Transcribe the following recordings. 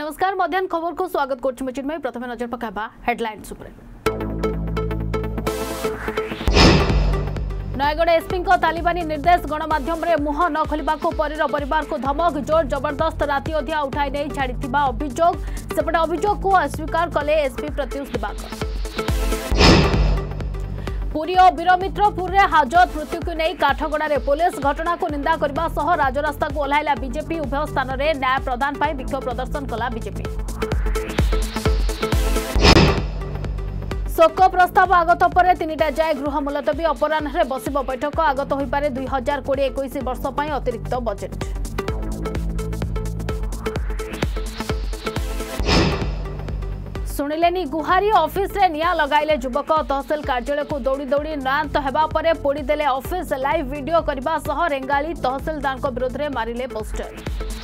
नमस्कार मध्याह्न खबर को स्वागत करछु चिन्मय। प्रथम नजर पकाबा हेडलाइंस उपर। नयगढ़ एसपी को तालिबानी निर्देश गणमाध्यम रे मुह न खोलिबा को परीर परिवार को धमक जोर जबरदस्त राति अधिया उठाई नहीं छाड़िथिबा अभियोग। सेपटे अभियोग को अस्वीकार कले एसपी प्रत्युष दिवाकर। पुरी और वीरमित्रपुर रे हाजत मृत्यु को नहीं काठगड़ा रे पुलिस घटना को निंदा करबा सह राजरास्ता को ओह्लाइला बीजेपी। उभय स्थान रे न्याय प्रदान पाई विक्षोभ प्रदर्शन कला बीजेपी। शोक प्रस्ताव आगत पर 3टा जाए गृह मुलतवी। अपराह्न बसिब बैठक। आगत हो पारे 2020-21 वर्ष पर अतिरिक्त बजेट। शुणिलेनी गुहारी ऑफिस रे निया लगाइले युवक। तहसील कार्यालय को दौड़ी दौड़ी नयांत हेबा परे पोड़ीदेले ऑफिस। लाइव वीडियो करबा सह रेंगाली तहसीलदार को विरोध में मारिले पोस्टर।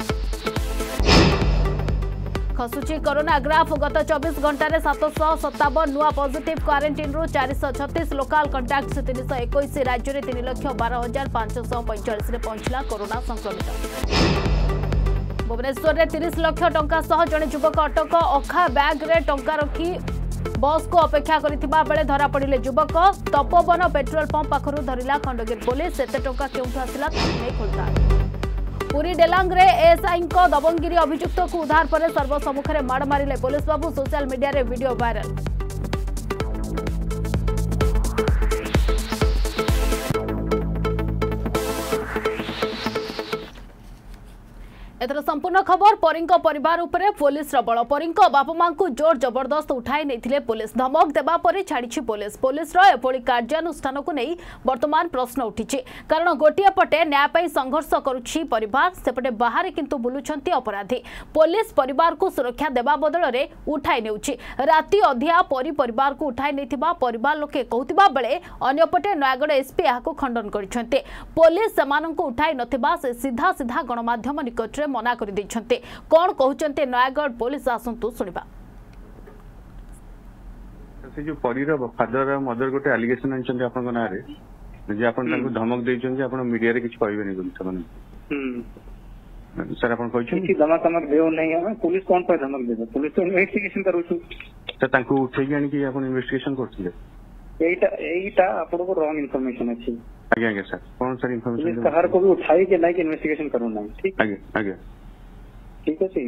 खसुची कोरोना ग्राफ। गत 24 घंटे 757 नुआ पॉजिटिव। क्वारंटाइन रु 436 लोकल कॉन्टैक्ट्स 321। राज्य में 3,12,545 पहुंचला कोरोना संक्रमित। भुवनेश्वर में 30 लाख टंका सह जड़े युवक अटक। अखा बैग रे टंका रखी बस को अपेक्षा करथिबा बेले धरा पड़िले युवक। तपोवन पेट्रोल पंप पाखरु धरिला खंडगिरी पुलिस। एते टंका केउठु आसिला नै खोलता। पुरी डेलांग रे एएसआई को दबंगिरी अभियुक्त को उद्धार पर सर्वसम्मुख में माड़ मारिले पुलिस बाबू। सोशल मीडिया रे वीडियो वायरल। एथर संपूर्ण खबर। परींको परिवार उपरे पुलिस बल। परींको बापा मां को जोर जबरदस्त उठाई नहीं पुलिस। धमक देबा परे छाड़ी पुलिस। पुलिस एभली कार्यानुष्ठान को नहीं वर्तमान प्रश्न उठी। कारण गोटे पटे न्याय पाई संघर्ष करुछि परिवार, सेपटे बाहर किंतु बुलुछंती अपराधी। पुलिस परिवार को सुरक्षा देबा बदल रे उठाई नेउछि। राति अधिया परिवार को उठाई नैथिबा परिवार लोके कहउतिबा बेले अन्यपटे नयगढ़ एसपी याको खंडन करिसेंते। पुलिस समानंको उठाई नथिबा से सीधा सीधा गणमाध्यम निकट मना कर देछन्ते। कोन कहउचन्ते नयगढ़ पुलिस आसंतु सुनिबा। से जो परीर फादर मदर गोटे एलिगेशन आनछन्ते आपन ना रे जे आपन ताको धमक देछन्ते आपन मीडिया रे किछ कहबेनी बोली तमन सर आपन कहछन कि धमक देओ नहीं है। पुलिस कोन पर धमक देबे? पुलिस तो इन्वेस्टिगेशन करूछु। त ताको उठै आनी कि आपन इन्वेस्टिगेशन करथिले। एटा आपन को रॉन्ग इंफॉर्मेशन अछि। आगे सर कौन सर इन्फॉर्मेशन पुलिस कहर को भी उठाई के नहीं कि इन्वेस्टिगेशन करू नहीं। ठीक आगे ठीक अछि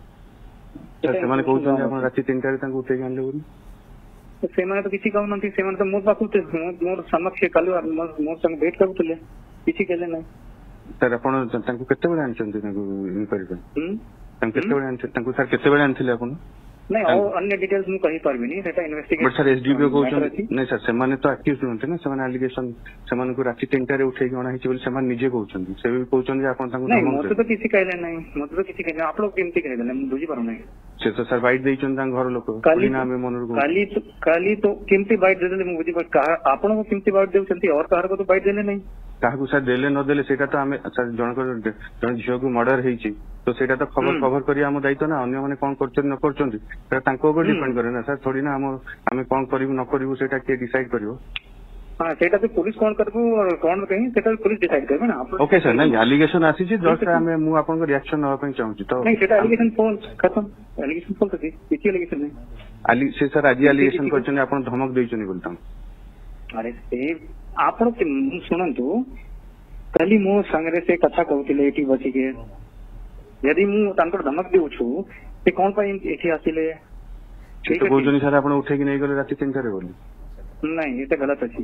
सर। से माने कहउछन आपन राति 3टा रे ताको उठै आनले बोली। तो से माने तो किछि कहउ नथि। से माने तो मोर पाखु मोर समक्ष कल मोर संग भेट करूतले किछि केले नहीं। सर आपन ताको केते बेले आनछन्ते ताको इनक्वायरी पे ताको केते बेले आनछन्ते ताको सर केते बेले आनथिले आपन नहीं और अन्य डिटेल्स मु कहि परबिनी। सेटा इन्वेस्टिगेशन बट सर एसडीपी कहउछन नहीं सर से माने तो एक्यूज नथि ना। से माने एलिगेशन से माने को राति 3टा रे उठै गणा हिची बोली से माने निजे कहउछन। से भी कहउछन जे आपन ताको नहीं मते तो किछि कहले नहीं। मते तो किछि कहले आप लोग केमति कहले मु बुझी पारो नहीं। से तो सर बाइट देइछन तां घर लोक काली नाम में मनर को काली तो केमति बाइट देले मु बुझी पर आपन को केमति बाइट देउछन्ती और कहर को तो बाइट देले नहीं। काहू सर देले न देले सेटा तो हमें सर जन झियो को मर्डर हेची तो सेटा तो खबर करी हम दायित्व ना। अन्य माने कोन करछन न करछन सेटा तांको ऊपर डिपेंड करे ना सर। थोड़ी ना हम कोन करिवु न करिवु सेटा के डिसाइड करिवो। हां सेटा तो पुलिस कोन करबो और कोन कहीं सेटा पुलिस डिसाइड करबे ना। ओके सर नहीं एलिगेशन आसी छी जस्ट हमें मु आपन को रिएक्शन नवा पई चाहू छी तो नहीं सेटा एलिगेशन फोन खत्म। एलिगेशन फोन तो किछि एलिगेशन नहीं आली से सर आज एलिगेशन करछन आपन धमक देइछनी बोलता। अरे से आपन सुनंतु कली मो संगरे से कथा कहउतिले एटी बची के यदि मु तांकर धमक देउछु से कोन पई एठी आसिले ठीक है बोलजनी सर आपन उठे कि नहीं गले राति 3टा रे बोली। नहीं ये तो गलत अछि।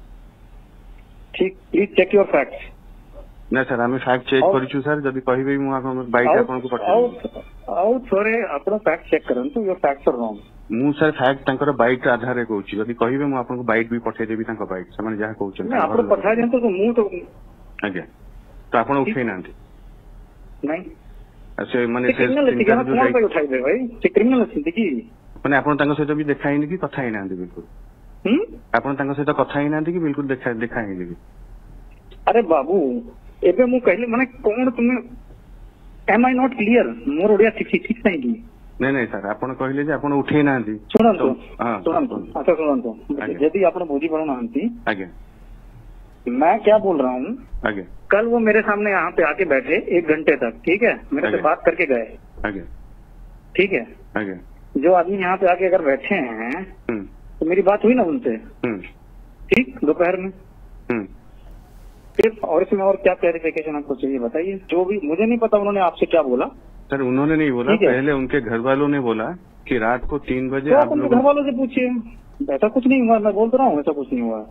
ठीक प्लीज चेक योर फैक्ट्स। ना सर हमें फैक्ट चेक करिछु सर जदी कहिबे मु आपन बाइट आपन को पठा आउ थोरे आपन फैक्ट चेक करंतु योर फैक्ट्स आर रॉन्ग। मु सर फैक्ट तांकर बाइट आधार रे कहउछि जदी कहिबे मु आपन को बाइट भी पठे देबी तांकर बाइट समान जहा कहउछन। नहीं आपन पठा देंतो तो मु तो आगे तो आपन उठे नांती नहीं अच्छा माने से क्रिमिनल पे उठाई दे भाई से क्रिमिनल अछि कि माने आपन तांकर सहित भी देखाई नि कि कथा ही नांती बिल्कुल। आपन तांकर सहित कथा ही नांती कि बिल्कुल देखाई नि कि। अरे बाबू एबे मु कहले माने कोन तुमे एम आई नॉट क्लियर मोर ओडिया ठीक नहीं की। नहीं सर आपन कहले जे आपन उठे नांती सुनंतु अच्छा सुनंतु यदि आपन बुझी पड़ो नांती आगे मैं क्या बोल रहा हूँ आगे। कल वो मेरे सामने यहाँ पे आके बैठे 1 घंटे तक। ठीक है मेरे से बात करके गए। आगे ठीक है, आगे जो आदमी यहाँ पे आके अगर बैठे हैं तो मेरी बात हुई ना उनसे, ठीक, दोपहर में। फिर और इसमें और क्या क्लैरिफिकेशन आपको चाहिए बताइए? जो भी, मुझे नहीं पता उन्होंने आपसे क्या बोला। सर उन्होंने नहीं बोला, पहले उनके घर वालों ने बोला कि रात को 3 बजे तो आप उनके घर वालों से पूछिए, ऐसा कुछ नहीं हुआ, मैं बोल तो रहा हूँ ऐसा कुछ नहीं हुआ।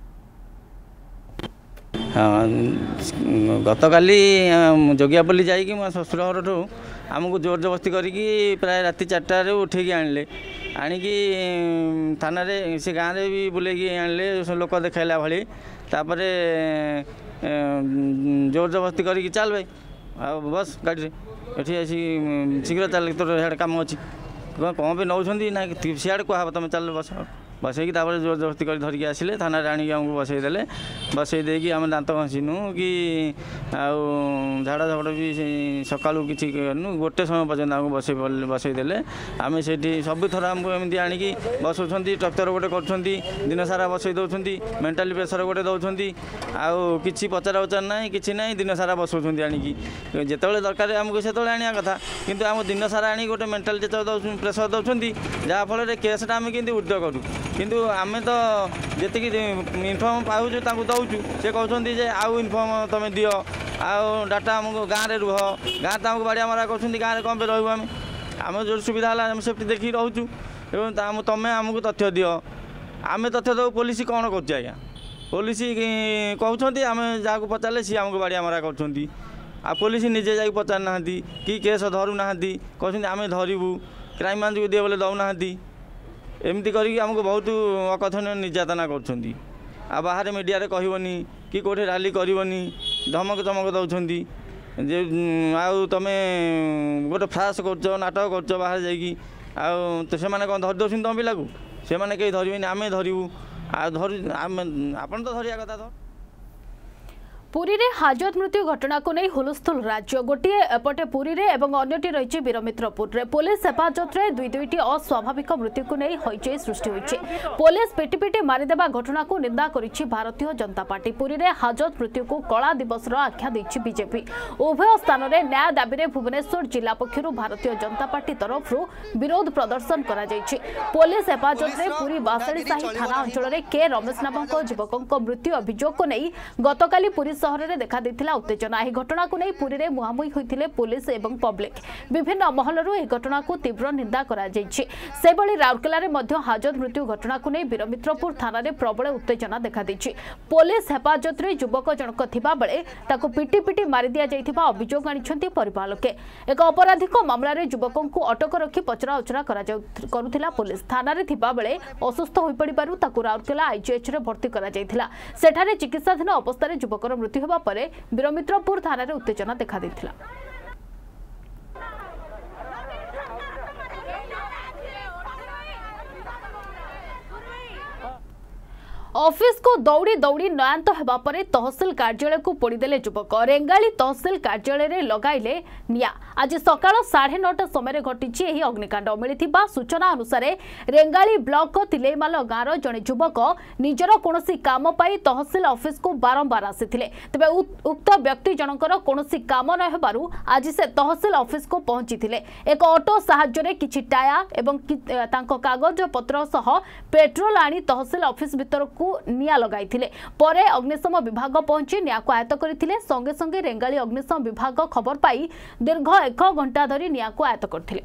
हाँ गतकाली जोगियापल्ली जाइए मो शशुर घर आमको जोर जबरदस्ती करी प्राय राति 4टार उठेकी आणले आणिकी थाना से गाँव में भी बुलेकी आणले लोक देखला भाई तापर जोर जबरदस्ती करी चल भाई आ बस गाड़ी ये आसी शीघ्र चल तोर कम अच्छी कौन भी नौ ना सियाड़े कह तुम चल बस बसैकी जोर जबरदस्ती कर धरिकी आसिले थाना आनिक आमको बसईदे बसई देकी आम दांत घसीनु कि झाड़ा झपड़ भी सका किसी करनु गोटे समय पर्यटन आमको बसईदे आम से सब थर आमको एमती आणिकी बसाऊँ टक्चर गोटे कर दिन सारा बसई दौरान मेंटाली प्रेसर गोटे दौरान आउ कि पचारा उचार ना कि ना दिन सारा बसाऊँ आणिकी जिते दरकार आमको से आने कथा किंतु आम दिन सारा आनी गोटे मेंटाल प्रेसर दौरान जहाँफल केसटा आम कि उद्योग करूँ किंतु आम तो जी इनफर्म पाऊँ दौचु से कहते जे आउ इनफर्म तुम दियो आउ डाटा आमको गाँव में रुह गाँव तो आमको बाड़िया मारा कर गाँव में कौन पे रही आम जो सुविधा है आम सेफ्टी देखिए रोचु एवं तुम्हें आमको तथ्य दियो आम तथ्य दो पुलिस कौन कर आज्ञा पुलिस कहते आम जहाँ पचारे सी आमको बाड़िया मारा कर पुलिस निजे जा पचार ना कि केस धरू ना कहते आम धरबू क्राइम ब्रांच को दिए बोले दौना एमती करके आमको बहुत अकथनीय निर्यातना कर बाहर मीडिया कहबनी कि कौटे रैली करनी धमक चमक दौरान जे आउ तुम गोटे फ्रास कर नाटक कर बाहर जाकि से कौन धरी दौन तुम पिला से कहीं धरबे आम धरबू आपन तो धरिया कथा तो पुरी रे हाजत मृत्यु घटना को नहीं हुलस्थुल राज्य गोटे एपटे पुरी रे एवं अन्यटी रही वीरमित्रपुर रे पुलिस हेफाजत रे दुईटी अस्वाभाविक मृत्यु को नहीं हईचई सृष्टि होइछे पुलिस पिटी पिटी मारिदेबा घटना को निंदा करिछि भारतीय जनता पार्टी पुरी रे हाजत मृत्यु को कला दिवस आख्या दैछि बीजेपी उभय स्थान रे न्याय दाबी रे भुवनेश्वर जिला पक्षरु भारतीय जनता पार्टी तरफ विरोध प्रदर्शन करा जायछि पुलिस हेफाजत रे पुरी बासड़ी साही थाना अंचल रे के रमेश नामक युवकक मृत्यु अभियोग को नहीं गतकाली पुरी सहर में देखा देथिला उत्तेजना एही घटना को नहीं पुरी रे मुहामुही होइथिले पुलिस एवं पब्लिक विभिन्न महलरू एही घटना को तीव्र निंदा करा जायछि सेबळी राउरकेला रे मध्य हाजत मृत्यु घटना को नहीं वीरमित्रपुर थाना रे प्रबल उत्तेजना देखा दैछि पुलिस हेफाजत रे युवक जनक थिबा बेले ताको पिटी पिटी मारि दिया जायथिबा अभियोग आनिछन्ती परिवार लोके एक अपराधिक मामला रे युवकन को अटक रखी पचरा उचरा करुथिला पुलिस थाना रे थिबा बेले असुस्थ होई पड़िबारु ताको राउरकेला आईजीएच रे भर्ती करा जायथिला सेठारे चिकित्साधीन अवस्था रे युवकर मृत्यु होबा परे वीरमित्रपुर थाना रे उत्तेजना देखा दैथिला ऑफिस को दौड़ी दौड़ी नयांत हेबा परे तहसील कार्यालय को पोड़ीदेले युवक रेंगाली तहसील कार्यालय रे लगाइले निया आज सकाळ 9:30 समय घटी एही अग्निकांड मिलिथिबा सूचना अनुसार रेंगाली ब्लॉक तिलेमाल गाँव जड़े युवक निजर कोनोसी काम पाई तहसील ऑफिस को बारंबार आसीथिले तबे उक्त व्यक्ति जनकर कोनोसी काम न हेबारु आज से तहसील ऑफिस को पहुंचीथिले एक ऑटो सहाय्य रे किछि टायर एवं तांको कागज पत्र सह पेट्रोल आनी तहसील ऑफिस भीतर को निया लगाइथिले परे अग्निशम विभाग पहुंची निया को आयत्त करथिले संगे संगे रेंगाली अग्निशम विभाग खबर पाई दीर्घ 1 घंटा धरी निया को आयत्त करथिले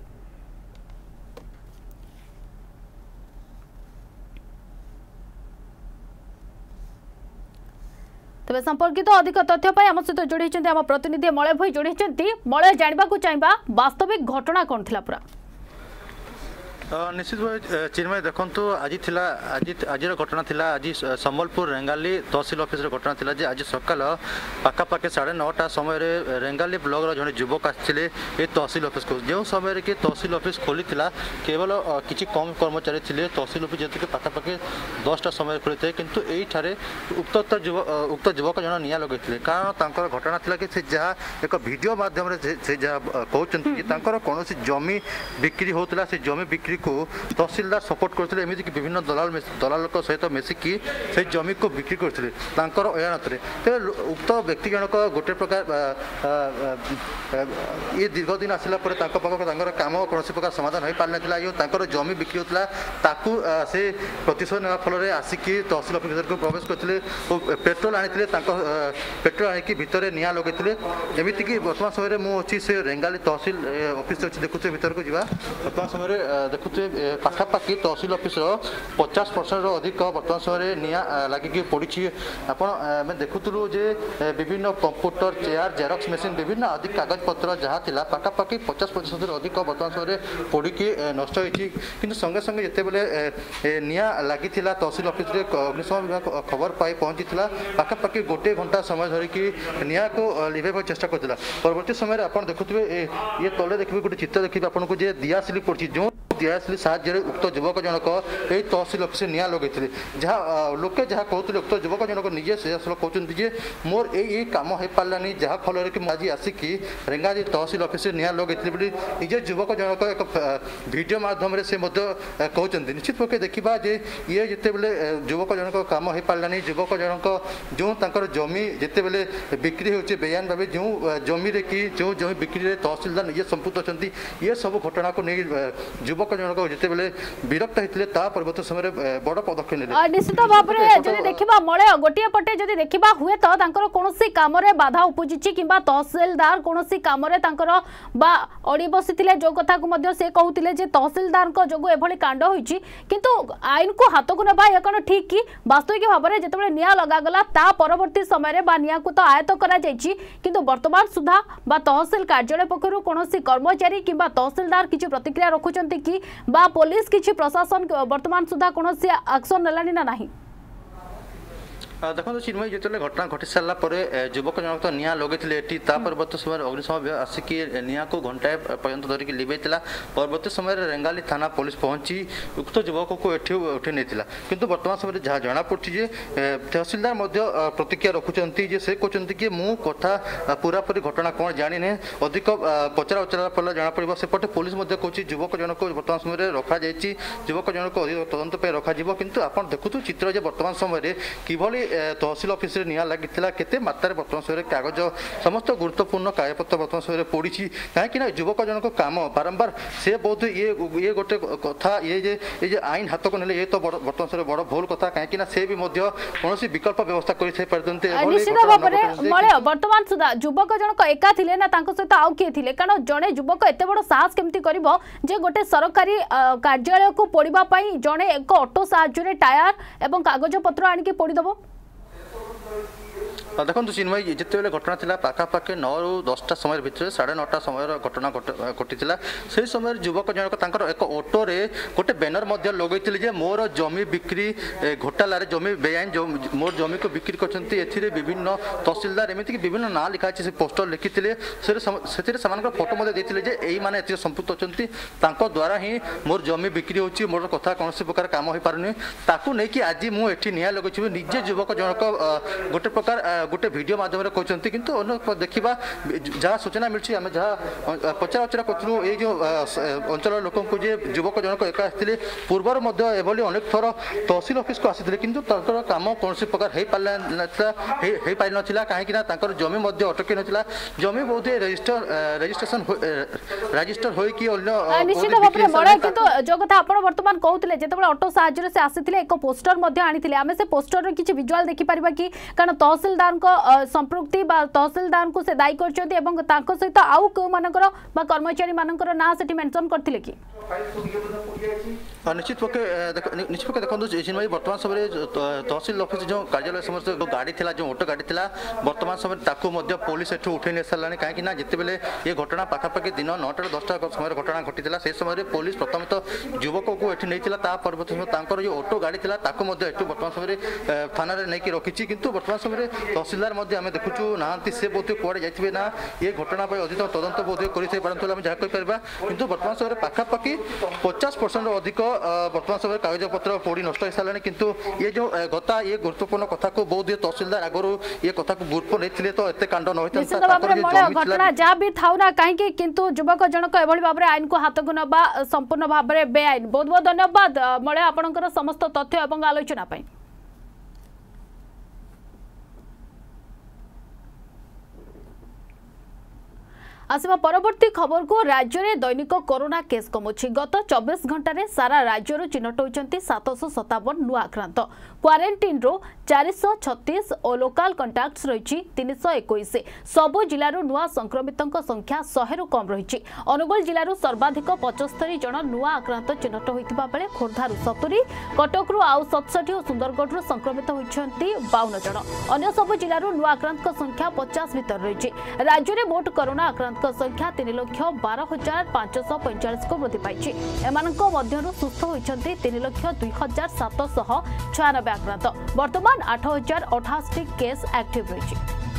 तबे संपर्कित अधिक तथ्य पाई हम सहित जोड़ी छथि हम प्रतिनिधि मळे भई जोड़ी छथि मळे जानबा को चाहबा वास्तविक घटना कोन थिला पूरा निश्चित भाव चिन्मय देखु आज आज घटना थिला आज संबलपुर रेंगाली तहसील ऑफिस घटना थिला जे आज सकाल पाखापाखि 9:30 समय रेंगाली ब्लॉक जड़े युवक आसते तहसील ऑफिस को जो समय कि तहसील ऑफिस खोली थिला केवल किसी कम कर्मचारी थे तहसील ऑफिस जी पाखापाखि 10टा समय खोली थे किंतु एठारे उक्त युवक जन निया लगे कारण घटना थिला कि जहाँ एक वीडियो माध्यम से जहाँ कहते कौन जमी बिक्री होता से जमी बिक्री को तहसीलदार सपोर्ट करते एमती विभिन्न दलाल सहित मिसिकी से जमी को बिक्री करते अजाणत तेज उक्त व्यक्ति जनक गोटे प्रकार ये दीर्घ दिन आसला काम कौन प्रकार समाधान हो पार ना जो जमी बिक्री होता से प्रतिशोध ना फल आसिकी तहसील ऑफिस को प्रवेश करते पेट्रोल आनी पेट्रोल आनिकी भितर निआं लगे एमती कि वर्तमान समय मुझे से रेंगाली तहसील ऑफिस अच्छी देखुए भर को जावा वर्तमान समय देखुए पाखापाखि तहसील ऑफिस 50% अधिक वर्तमान समय निआं लगिकी पड़ी आप देखुलु जे विभिन्न कंप्यूटर चेयर जेरक्स मशीन विभिन्न आदि कागज पत्र जहाँ था पाखापाखि 50% अधिक वर्तमान समय पड़ी नष्ट होती कि संगे संगे जिते निआं लगी तहसील ऑफिस अग्निशम विभाग खबर पाई पहुंची पाखापाखि गोटे घंटा समय धरिकी निआं को लिभेब चेष्टा करता परवर्ती समय आप देखुए ये तले देखिए गोटे चित्र देखिए आपको जे दियासिली पड़ी जो दियासिली साहाय्य उक्त युवक जनक यही तहसील ऑफिस निआं लगे जहाँ लोके जहाँ कहते उक्त युवक जनक निजे से कहते जे मोर यही कम हो पारानी जहाँ फल कि आज आसिकी रेंगाली तहसील ऑफिस निआं लगे निजे युवक जनक एक वीडियो माध्यम से कहते निश्चित पक्षे देखा जे ये जिते बले युवक जनक कम हो पारानी युवक जनक जो जमी जिते बले बिक्री होती बेआईन भाव जो जमी कि जो जमी बिक्री तहसीलदार निजे संपुक्त अच्छा ये सब घटना को नहीं युवक जनक जिते बले विरक्त होते परवर्त समय बड़ पदक्षेप निश्चित भाव में देखा मलय गोटे पटे जब देखा हुए तो कौन कम बाधा उपजी कि तहसीलदार कौन कम अड़ी बसी जो कथा को से कहते तहसीलदार जो एभली कांड होती किंतु आईन को हाथ को ना यह कौन ठीक कि वास्तविक भाव में जिते निआं लगागला ता परवर्ती समय निआं को तो आयत्त करा किंतु वर्तमान सुधा तहसील कार्यालय पक्षर कौन कर्मचारी कि तहसीलदार किसी प्रतिक्रिया रखुंट कि पुलिस किसी प्रशासन वर्तमान सुधा कौन एक्शन नेलानी ना नहीं देखो चिन्मय जो घटना घटी सारा युवक जनक तो निआं लगे परवर्त समय अग्निशम विभाग आसिकी निआं को घंटाए पर्यंत धरिकी लिभेला परवर्त समय रेंगाली थाना पुलिस पहुंची उक्त युवक को उठे नहीं किंतु वर्तमान समय जहाँ जना पड़ी तहसीलदार प्रतिक्रिया रखुंट से कहते कि मु कथा पूरापूरी घटना कौन जानी अधिक पचरा उचरा पड़े जना पड़ सेपटे पुलिस कहूँ युवक जनक को वर्तमान समय रखा युवक जनक अधिक तदंत रखा किंतु आप देखु चित्र वर्तमान समय किभली तहसील ऑफिस निआं लगी केते मात्रा वर्तमान समय कागज समस्त गुरुत्वपूर्ण कागजपत्र वर्तमान समय पड़ी कहीं युवक जनक काम बारंबार से बहुत ये गोटे कथा ये आईन हाथ को नहीं ये तो वर्तमान समय बड़ भूल कथा कहीं से भी कौन विकल्प व्यवस्था कर वर्तमान सुधा युवक जनक एका थिले ना सहित आउ किए थिले कारण जड़े युवक एत बड़ साहस केमती करिवो जे गोटे सरकारी कार्यालय को पोड़िबा पई जड़े एक ऑटो साहाय्य टायर एवं कागज पत्र आनिके पोड़ीदेव देखो चिन्मय जिते घटना था पाखापाखि 9 ରୁ 10टा समय भितर 9:30 समय घटना घटी से समय युवक जनक एक ऑटो रे गोटे बैनर लगे मोर जमी बिक्री घोटाला जमी बेआईन मोर जमी को बिक्री कर विभिन्न तहसीलदार एमती विभिन्न ना लिखा से पोस्टर लिखिते से फोटो देते मैंने संपुक्त अच्छा द्वारा ही मोर जमी बिक्री होची मोर कथा कौन प्रकार काम हो पारे ताकू नहीं कि आज मुझे निआं लगे निजे युवक जनक गोटे प्रकार गोटे वीडियो माध्यम कहते किंतु देखा जहाँ सूचना मिली आम जहाँ पचरा उचरा करूँ ये जो अंचल लोक युवक जनक एका आसते पूर्वर अनेक थर तहसील ऑफिस को आसी किंतु काम कौन प्रकार हो पार ना कहीं जमी अटकी ना जमी बहुत रजिस्ट्रेशन निश्चित भाव में किंतु जो कथा आप वर्तमान कहते जो ऑटो साहाय्य से आसी एक पोस्टर आनी आम से पोस्टर किसी विजुआल देखिपर कि कारण तहसीलदार संपृक्ति तहसीलदार को से दायी कर सहित आउ कौ मानकर कर्मचारी मानकर ना से मेंशन करथिले कि निश्चित पक्षे देखो चिन्मय वर्तमान समय तहसील ऑफिस जो कार्यालय समस्त गाड़ी थी जो ऑटो गाड़ी थी वर्तमान समय ताकू पुलिस एठू उठे नहीं सारा कहीं जिते बेले ये घटना पाखापाखि दिन 9टा ରୁ 10ଟା समय घटना घटी से समय पुलिस प्रथम तो युवक को एठी नहीं परवर्त समय जो ऑटो गाड़ी थी वर्तमान समय थाना नहीं रखी किंतु वर्तमान समय तहसीलदार आम देखुचु ना सी बोध कड़े जाइए ना ये घटना अधिक तदंत बोध कर किंतु वर्तमान समय पाखापाखि 50% अधिक वर्तमान समय कागज पत्र पोड़ी नष्ट हो सारे किंतु ये जो गता ये गुरुत्वपूर्ण कथा को बहुत तहसीलदार आगु ये कथा को गुरुत्व नहीं तो एत कांड न घटना जहाँ भी था ना कहीं किंतु युवक जनक एभली भाव में आईन को हाथ को नवा संपूर्ण भाव में बेआईन। बहुत बहुत धन्यवाद मले आपनकर समस्त तथ्य एवं आलोचना पाई। आसवा परवर्ती खबर को राज्य में दैनिक कोरोना केस कमुछि। गत 24 घंटे सारा राज्य चिन्हट होती 757 नुआ आक्रांत। क्वारेंटाइन रो 436 और लोकाल कंटाक्ट्स रही 321। सबु जिलूर नुआ संक्रमितों संख्या 100 रु कम रही। अनुगुल जिलूर सर्वाधिक 75 जन नुआ आक्रांत चिन्हट होता बेले खोर्धारू 70, कटकू आउ 67 और सुंदरगढ़ संक्रमित होती 52 जन। अन्य सबु जिलूर नुआ आक्रांत संख्या 50 भीतर रही। राज्य में मोट कोरोना आक्रांत संख्या 3,12,545 को वृद्धि पाई। एमानंको मध्यरु सुस्थ होइछन्ति 3,02,796 आक्रांत। वर्तमान 8,068 केस एक्टिव रही।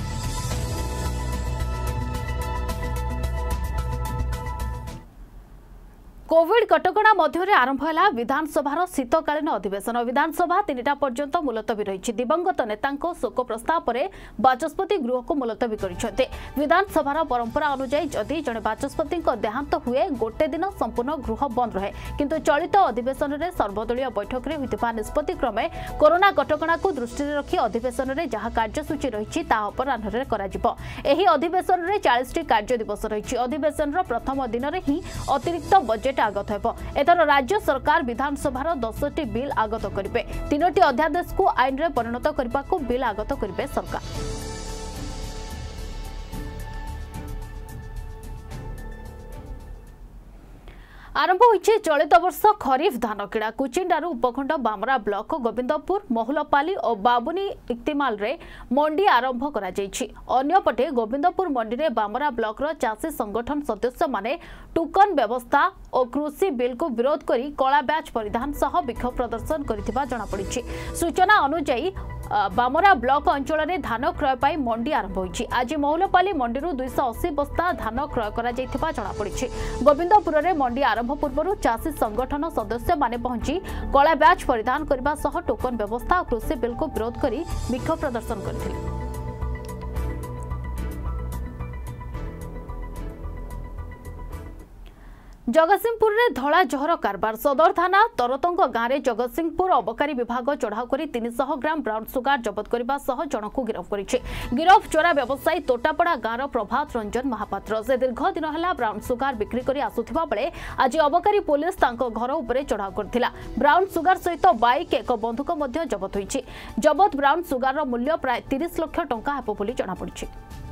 कोविड कटकणा मध्य आरंभ है विधानसभा शीतकालीन अधिवेशन। विधानसभा 3टा पर्यंत मुलतवी रही। दिवंगत नेता शोक प्रस्ताव पर बाचस्पति गृह को मुलतवी कर। विधानसभा परंपरा अनुसार जदि जड़े बाचस्पति देहांत हुए गोटे दिन संपूर्ण गृह बंद रहे किंतु चलित अधिवेशन में सर्वदलीय बैठक में होता निष्पत्ति क्रमे कोरोना कटकणा को दृष्टि रखी अधिवेशन में जहां कार्यसूची रही अपराह्न अधिवेशन में 40टी कार्य दिवस रही। अधिवेशन प्रथम दिन में ही अतिरिक्त बजेट आगत हो। एथर राज्य सरकार विधानसभा 10टी बिल आगत करेंगे। 3टी अध्यादेश को आईन में परिणत करने को बिल आगत करेंगे सरकार। आरंभ होइछे चलित वर्ष खरीफ धान किणा। कुचिंडारू उपखंड बामरा ब्लॉक गोविंदपुर महुलपाली और बाबुनी इक्तिमाल रे मंडी आरंभ करा जायछि। अन्यपटे गोविंदपुर मंडी रे बामरा ब्लॉक रो चाषी संगठन सदस्य माने टोकन व्यवस्था और कृषि बिल को विरोध करी कला बैच परिधान सह विक्षोभ प्रदर्शन करिथिबा जणा पड़िछि। सूचना अनुसार बामरा ब्लॉक अंचल में धान क्रय पाई मंडी आरंभ होइछि। आज महुलपाली मंडी 280 बस्ता धान क्रय करा जायथिबा जणा पड़िछि। गोविंदपुर रे मंडी आरंभ पूर्व चाषी संगठन सदस्य माने पहुंची कला बैच परिधान करने सह टोकन व्यवस्था और कृषि बिल को विरोध करी विक्षोभ प्रदर्शन करथिले। जगतसिंहपुर रे धला जहर कारबार। सदर थाना तरतंग गाँव में जगतसिंहपुर अबकारी विभाग चढ़ाऊ कर 300 ग्राम ब्राउन सुगार जबत करने सह जनक गिरफ करिछि। गिरफ चोरा व्यवसायी तोटापड़ा गाँव प्रभात रंजन महापात्र। से दीर्घ दिन है ब्राउन सुगार बिक्री कर आसुथिबा बेले आज अबकारी पुलिस तांको घर उपरे चढ़ाऊ करथिला। ब्राउन सुगार सहित बाइक एक बंधुक मध्य जबत होइछि। जबत ब्राउन सुगार मूल्य प्राय 30 लाख टंका हेबो बोली जणा पड़िछि।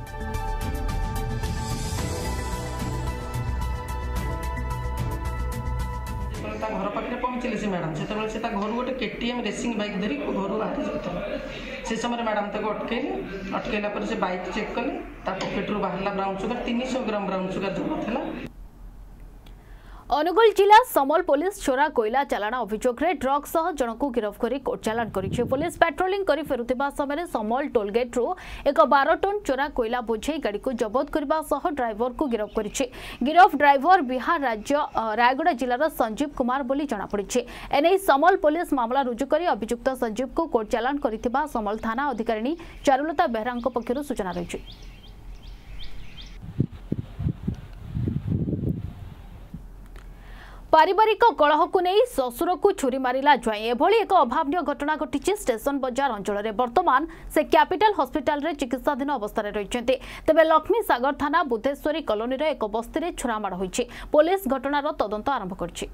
घर पाखे पहुँचले से मैडम से घर गोटे केटीएम रेसिंग बाइक धरी घर बाहर जाता से समय मैडम अटकैला पर से बाइक चेक कले पॉकेट बाहर brown sugar 300 gram brown sugar जबत है। अनुगुल जिला समल पुलिस चोरा कोयला चालाण अभियोग में ड्रग सह जनक गिरफ कर कोर्ट चालाण करिछि। पुलिस पेट्रोलिंग करी फेरुथिबा समय समल टोलगेट रू एक 12 टन चोरा कोयला बोझे गाड़ी को जबत करने सह ड्राइवर को गिरफ करिछि। गिरफ ड्राइवर बिहार राज्य रायगढ़ जिलार संजीव कुमार बोली जणा पड़िछि। एने समल पुलिस मामला रुजु करी अभियुक्त संजीव को कोर्ट चालाण करिथिबा समल थाना अधिकारी चारुलता बेहरा पक्षरु सूचना रही। पारिवारिक कलह को नहीं ससुर को छुरी मारिला ज्वाई। एभली एक अभावनीय घटना घटी स्टेशन बजार अंचल में। वर्तमान से कैपिटल हॉस्पिटल रे चिकित्साधीन अवस्था रही। तेबे लक्ष्मी सागर थाना बुद्धेश्वरी कॉलोनी रे एक बस्ती रे छुरामाड़ होइछि। पुलिस घटनार तदंत आरंभ करछि।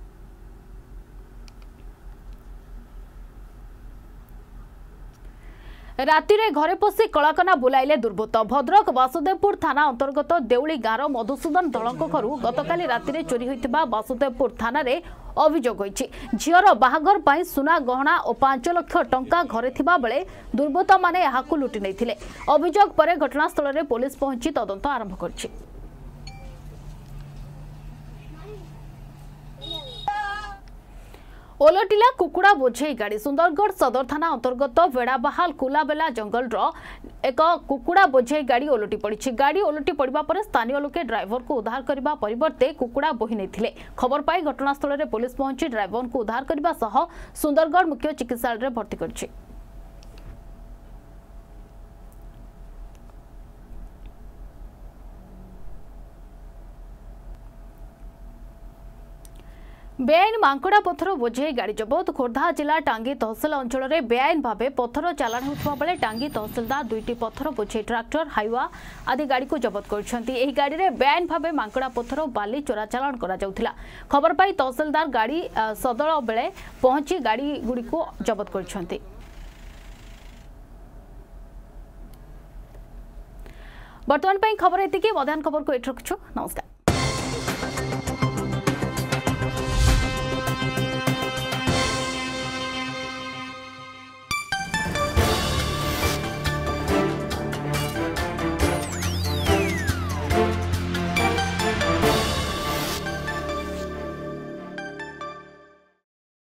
राति रे घरे पशि कलाकना बुलाइले दुर्बृत्त। भद्रक वासुदेवपुर थाना अंतर्गत देउली गाँव मधुसूदन दलंक घर गतकाली राति रे चोरी होइतिबा वासुदेवपुर थाना रे अभियोग होइछि। झियर बाहागर पाई सुना गहना और 5 लाख टंका घरे थिबा बेले दुर्बृत्त माने याहाकु लुटि नैथिले। अभियोग परे घटनास्थल रे पुलिस पहुंची तदंत आरंभ करछि। ओलटिला कुकुड़ा बोझे गाड़ी सुंदरगढ़ सदर थाना अंतर्गत वेड़ाबाहाल कुलाबेला जंगल एक कुकुड़ा बोझे गाड़ी ओलटि पड़ी। गाड़ी ओलटि पड़ा पर स्थानीय लोके ड्राइवर को उद्धार करने परिवर्ते कुकुड़ा बोही नहीं। खबर पाई घटनास्थल में पुलिस पहुंची ड्राइवर को उद्धार करने सह सुंदरगढ़ मुख्य चिकित्सालय में भर्ती कर। बेआईन मांकड़ा पत्थर बोझे गाड़ी जबत खोर्धा जिला टांगी तहसिल अंचल में बेआईन भाव पत्थर चालाण होता बेले टांगी तहसिलदार 2टी पत्थर बोझे ट्राक्टर हाइवा आदि गाड़ी को जबत कर। गाड़ी में बेआईन भाव मांकड़ा पत्थर बाली चोरा चालाण करा। खबर पाई तहसिलदार गाड़ी सदल बेले पहुंची गाड़ी गुड़ी को जबत कर। बर्तमान खबर एति मध्याह्न खबर को एट रखुछु। नमस्कार।